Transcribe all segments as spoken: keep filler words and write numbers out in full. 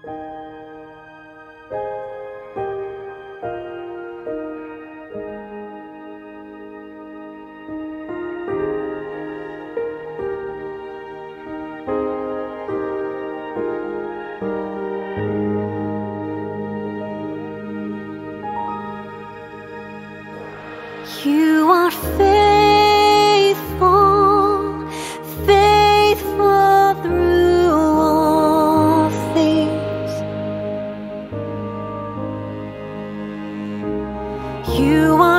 You are faithful, faithful through all things. You are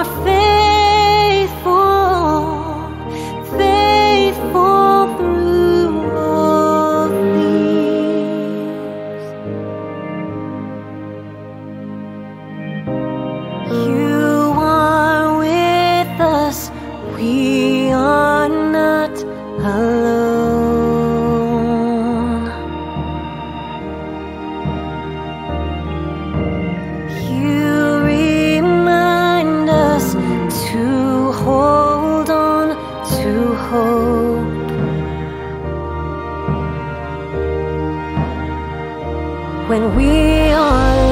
faithful, faithful through all things. You We are not alone. You remind us to hold on to hope when we are